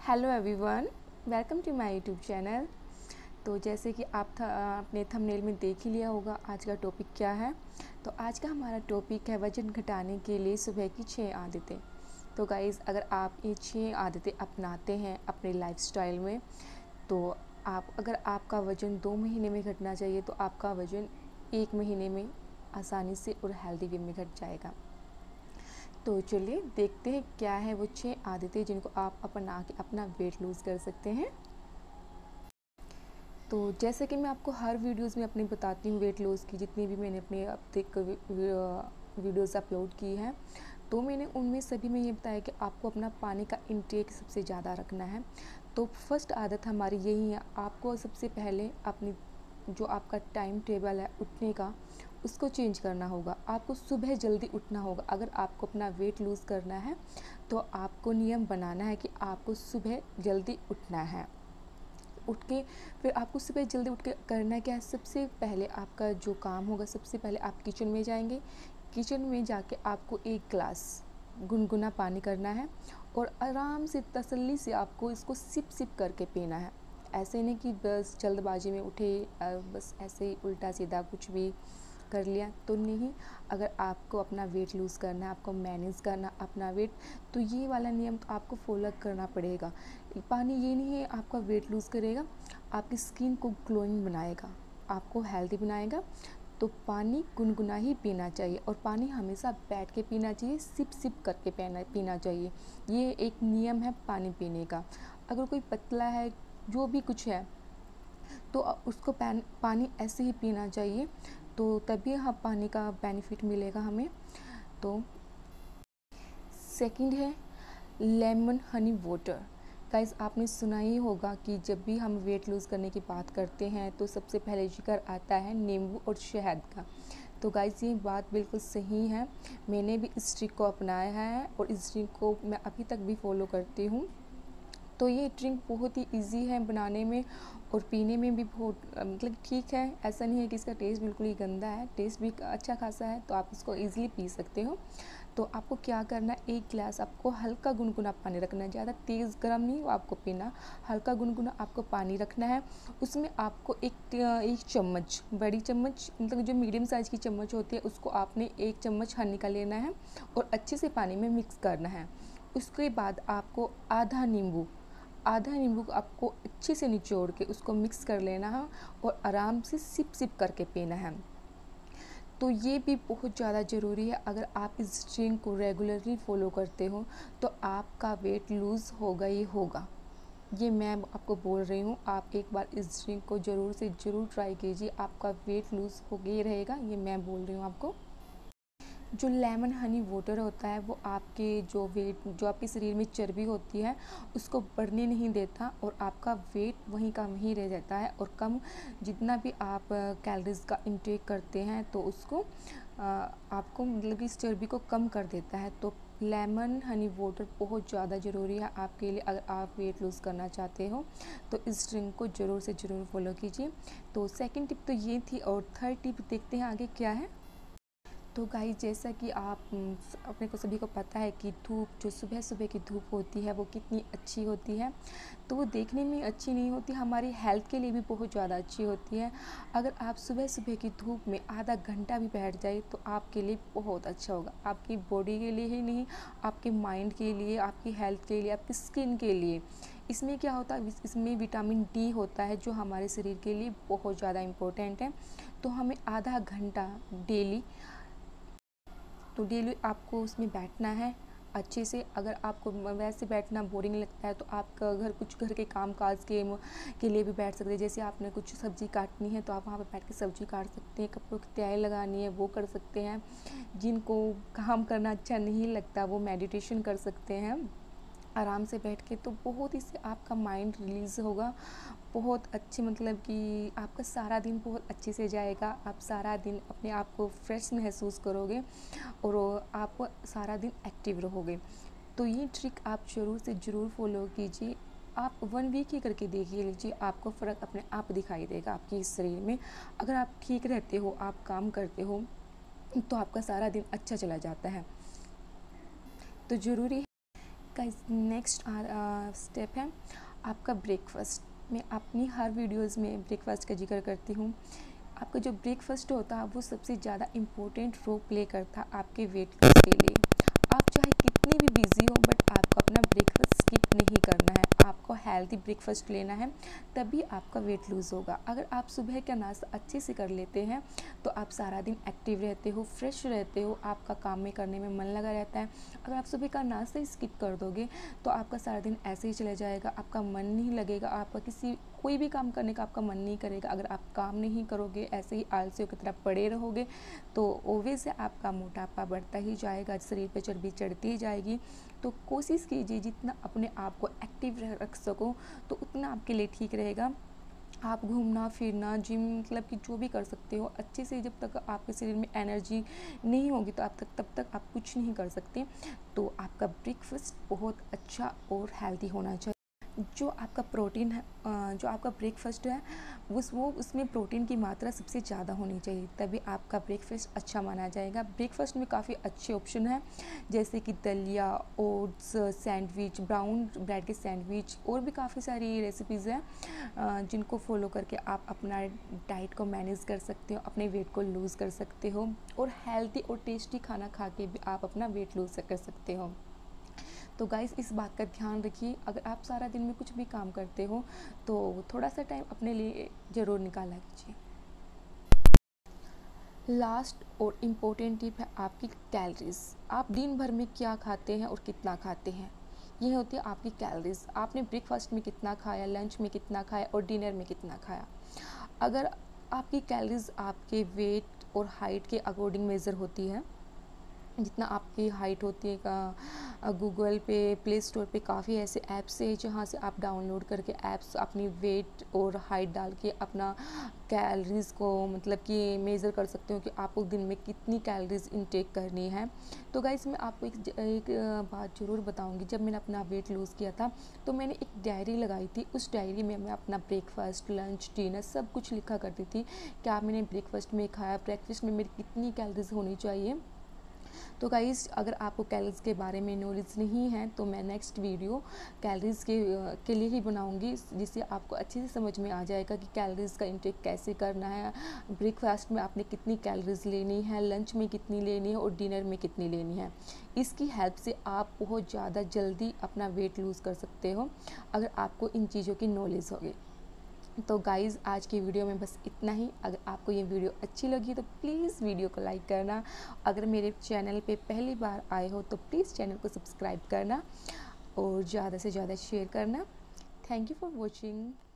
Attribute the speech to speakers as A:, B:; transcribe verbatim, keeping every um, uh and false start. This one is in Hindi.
A: Hello everyone, welcome to my YouTube channel. तो जैसे कि आप था अपने थंबनेल में देख ही लिया होगा आज का टॉपिक क्या है। तो आज का हमारा टॉपिक है वज़न घटाने के लिए सुबह की छः आदतें। तो गाइज़, अगर आप ये छः आदतें अपनाते हैं अपने लाइफस्टाइल में, तो आप अगर आपका वज़न दो महीने में घटना चाहिए तो आपका वज़न एक महीने में आसानी से और हेल्दी वे में घट जाएगा। तो चलिए देखते हैं क्या है वो छः आदतें जिनको आप अपना के अपना वेट लूज़ कर सकते हैं। तो जैसे कि मैं आपको हर वीडियोस में अपनी बताती हूँ वेट लॉस की, जितनी भी मैंने अपने अब तक वीडियोस अपलोड की है, तो मैंने उनमें सभी में ये बताया कि आपको अपना पानी का इंटेक सबसे ज़्यादा रखना है। तो फर्स्ट आदत हमारी यही है, आपको सबसे पहले अपनी जो आपका टाइम टेबल है उठने का, उसको चेंज करना होगा। आपको सुबह जल्दी उठना होगा। अगर आपको अपना वेट लूज़ करना है तो आपको नियम बनाना है कि आपको सुबह जल्दी उठना है। उठ के फिर आपको सुबह जल्दी उठ के करना क्या है, सबसे पहले आपका जो काम होगा, सबसे पहले आप किचन में जाएंगे। किचन में जाके आपको एक गिलास गुनगुना पानी करना है और आराम से तसल्ली से आपको इसको सिप सिप करके पीना है। ऐसे नहीं कि बस जल्दबाजी में उठे बस ऐसे ही उल्टा सीधा कुछ भी कर लिया, तो नहीं। अगर आपको अपना वेट लूज़ करना है, आपको मैनेज करना अपना वेट, तो ये वाला नियम तो आपको फॉलो करना पड़ेगा। पानी ये नहीं है आपका वेट लूज़ करेगा, आपकी स्किन को ग्लोइंग बनाएगा, आपको हेल्दी बनाएगा। तो पानी गुनगुना ही पीना चाहिए और पानी हमेशा बैठ के पीना चाहिए, सिप सिप करके पीना पीना चाहिए। ये एक नियम है पानी पीने का। अगर कोई पतला है, जो भी कुछ है, तो उसको पानी ऐसे ही पीना चाहिए, तो तभी हाँ पानी का बेनिफिट मिलेगा हमें। तो सेकंड है लेमन हनी वाटर। गाइस, आपने सुना ही होगा कि जब भी हम वेट लूज़ करने की बात करते हैं तो सबसे पहले जिक्र आता है नींबू और शहद का। तो गाइस, ये बात बिल्कुल सही है। मैंने भी इस ट्रिक को अपनाया है और इस ट्रिक को मैं अभी तक भी फॉलो करती हूँ। तो ये ड्रिंक बहुत ही इजी है बनाने में और पीने में भी बहुत मतलब ठीक है। ऐसा नहीं है कि इसका टेस्ट बिल्कुल ही गंदा है, टेस्ट भी अच्छा खासा है, तो आप इसको इजीली पी सकते हो। तो आपको क्या करना है, एक गिलास आपको हल्का गुनगुना पानी रखना है, ज़्यादा तेज़ गर्म नहीं वो आपको पीना, हल्का गुनगुना आपको पानी रखना है। उसमें आपको एक एक चम्मच, बड़ी चम्मच मतलब जो मीडियम साइज़ की चम्मच होती है, उसको आपने एक चम्मच हनी का लेना है और अच्छे से पानी में मिक्स करना है। उसके बाद आपको आधा नींबू आधा नींबू को आपको अच्छे से निचोड़ के उसको मिक्स कर लेना है और आराम से सिप सिप करके पीना है। तो ये भी बहुत ज़्यादा ज़रूरी है। अगर आप इस ड्रिंक को रेगुलरली फॉलो करते हो तो आपका वेट लूज़ होगा ही होगा। ये मैं आपको बोल रही हूँ, आप एक बार इस ड्रिंक को ज़रूर से ज़रूर ट्राई कीजिए, आपका वेट लूज़ हो ही रहेगा। ये मैं बोल रही हूँ आपको। जो लेमन हनी वाटर होता है वो आपके जो वेट जो आपके शरीर में चर्बी होती है उसको बढ़ने नहीं देता और आपका वेट वहीं का वहीं रह जाता है। और कम जितना भी आप कैलोरीज का इंटेक करते हैं तो उसको आपको मतलब कि इस चर्बी को कम कर देता है। तो लेमन हनी वाटर बहुत ज़्यादा ज़रूरी है आपके लिए। अगर आप वेट लूज़ करना चाहते हो तो इस ड्रिंक को ज़रूर से ज़रूर फॉलो कीजिए। तो सेकंड टिप तो ये थी और थर्ड टिप देखते हैं आगे क्या है। तो गाइस, जैसा कि आप अपने को सभी को पता है कि धूप जो सुबह सुबह की धूप होती है वो कितनी अच्छी होती है। तो वो देखने में अच्छी नहीं होती, हमारी हेल्थ के लिए भी बहुत ज़्यादा अच्छी होती है। अगर आप सुबह सुबह की धूप में आधा घंटा भी बैठ जाए तो आपके लिए बहुत अच्छा होगा, आपकी बॉडी के लिए ही नहीं, आपके माइंड के लिए, आपकी हेल्थ के लिए, आपकी स्किन के लिए। इसमें क्या होता है, इसमें विटामिन डी होता है जो हमारे शरीर के लिए बहुत ज़्यादा इम्पोर्टेंट है। तो हमें आधा घंटा डेली तो डेली आपको उसमें बैठना है अच्छे से। अगर आपको वैसे बैठना बोरिंग लगता है तो आप घर कुछ घर के काम काज के के लिए भी बैठ सकते हैं। जैसे आपने कुछ सब्ज़ी काटनी है तो आप वहाँ पर बैठ के सब्ज़ी काट सकते हैं, कपड़ों की तय लगानी है वो कर सकते हैं। जिनको काम करना अच्छा नहीं लगता वो मेडिटेशन कर सकते हैं आराम से बैठ के। तो बहुत इससे आपका माइंड रिलीज़ होगा, बहुत अच्छे मतलब कि आपका सारा दिन बहुत अच्छे से जाएगा। आप सारा दिन अपने आप को फ्रेश महसूस करोगे और आप सारा दिन एक्टिव रहोगे। तो ये ट्रिक आप ज़रूर से ज़रूर फॉलो कीजिए। आप वन वीक ही करके देखिए लीजिए, आपको फ़र्क अपने आप दिखाई देगा आपके शरीर में। अगर आप ठीक रहते हो, आप काम करते हो, तो आपका सारा दिन अच्छा चला जाता है। तो ज़रूरी गाइस नेक्स्ट स्टेप है आपका ब्रेकफास्ट। मैं अपनी हर वीडियोस में ब्रेकफास्ट का जिक्र करती हूँ। आपका जो ब्रेकफास्ट होता है वो सबसे ज़्यादा इम्पोर्टेंट रोल प्ले करता है आपके वेट लॉस के लिए। आप चाहे कितनी भी बिजी हो बट आपको अपना ब्रेकफास्ट स्किप नहीं करना है। आपको हेल्दी ब्रेकफास्ट लेना है, तभी आपका वेट लूज़ होगा। अगर आप सुबह का नाश्ता अच्छे से कर लेते हैं तो आप सारा दिन एक्टिव रहते हो, फ्रेश रहते हो, आपका काम में करने में मन लगा रहता है। अगर आप सुबह का नाश्ता ही स्किप कर दोगे तो आपका सारा दिन ऐसे ही चला जाएगा, आपका मन नहीं लगेगा, आपका किसी कोई भी काम करने का आपका मन नहीं करेगा। अगर आप काम नहीं करोगे, ऐसे ही आलसियों की तरह पड़े रहोगे तो ओवेस है आपका मोटापा बढ़ता ही जाएगा, शरीर पे चर्बी चढ़ती ही जाएगी। तो कोशिश कीजिए जितना अपने आप को एक्टिव रख सको तो उतना आपके लिए ठीक रहेगा। आप घूमना फिरना जिम मतलब कि जो भी कर सकते हो अच्छे से, जब तक आपके शरीर में एनर्जी नहीं होगी तो आप तक तब तक आप कुछ नहीं कर सकते। तो आपका ब्रेकफास्ट बहुत अच्छा और हेल्दी होना चाहिए। जो आपका प्रोटीन है, जो आपका ब्रेकफास्ट है उस वो उसमें प्रोटीन की मात्रा सबसे ज़्यादा होनी चाहिए, तभी आपका ब्रेकफास्ट अच्छा माना जाएगा। ब्रेकफास्ट में काफ़ी अच्छे ऑप्शन हैं जैसे कि दलिया, ओट्स, सैंडविच, ब्राउन ब्रेड के सैंडविच, और भी काफ़ी सारी रेसिपीज़ हैं जिनको फॉलो करके आप अपना डाइट को मैनेज कर सकते हो, अपने वेट को लूज़ कर सकते हो, और हेल्दी और टेस्टी खाना खा के भी आप अपना वेट लूज़ कर सकते हो। तो गाइस इस बात का ध्यान रखिए, अगर आप सारा दिन में कुछ भी काम करते हो तो थोड़ा सा टाइम अपने लिए ज़रूर निकाला कीजिए। लास्ट और इम्पोर्टेंट टिप है आपकी कैलोरीज। आप दिन भर में क्या खाते हैं और कितना खाते हैं, ये होती है आपकी कैलोरीज। आपने ब्रेकफास्ट में कितना खाया, लंच में कितना खाया और डिनर में कितना खाया। अगर आपकी कैलोरीज आपके वेट और हाइट के अकॉर्डिंग मेज़र होती है, जितना आपकी हाइट होती है का गूगल पे, प्ले स्टोर पे काफ़ी ऐसे ऐप्स है जहाँ से आप डाउनलोड करके ऐप्स अपनी वेट और हाइट डाल के अपना कैलोरीज़ को मतलब कि मेज़र कर सकते हो कि आपको दिन में कितनी कैलोरीज़ इनटेक करनी है। तो गाइस मैं आपको एक, एक बात ज़रूर बताऊंगी। जब मैंने अपना वेट लूज़ किया था तो मैंने एक डायरी लगाई थी, उस डायरी में मैं अपना ब्रेकफास्ट, लंच, डिनर सब कुछ लिखा करती थी। क्या मैंने ब्रेकफास्ट में खाया, ब्रेकफास्ट में मेरी कितनी कैलोरीज़ होनी चाहिए। तो गाइस अगर आपको कैलोरीज के बारे में नॉलेज नहीं है तो मैं नेक्स्ट वीडियो कैलोरीज के के लिए ही बनाऊंगी, जिससे आपको अच्छे से समझ में आ जाएगा कि कैलोरीज का इंटेक कैसे करना है, ब्रेकफास्ट में आपने कितनी कैलोरीज लेनी है, लंच में कितनी लेनी है और डिनर में कितनी लेनी है। इसकी हेल्प से आप बहुत ज़्यादा जल्दी अपना वेट लूज़ कर सकते हो अगर आपको इन चीज़ों की नॉलेज होगी। तो गाइज़ आज की वीडियो में बस इतना ही। अगर आपको ये वीडियो अच्छी लगी तो प्लीज़ वीडियो को लाइक करना। अगर मेरे चैनल पे पहली बार आए हो तो प्लीज़ चैनल को सब्सक्राइब करना और ज़्यादा से ज़्यादा शेयर करना। Thank you for watching.